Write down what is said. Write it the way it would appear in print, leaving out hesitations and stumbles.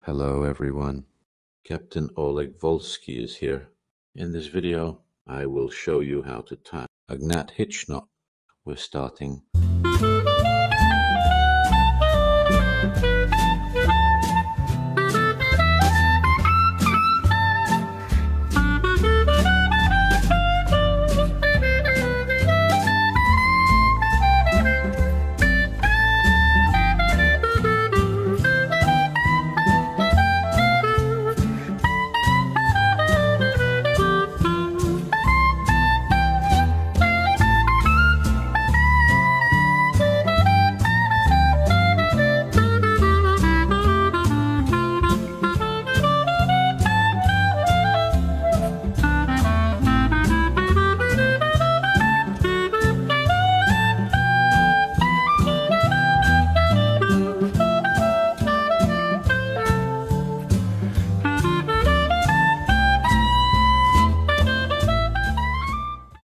Hello everyone, Captain Oleg Volsky is here. In this video I will show you how to tie a Gnat Hitch knot. We're starting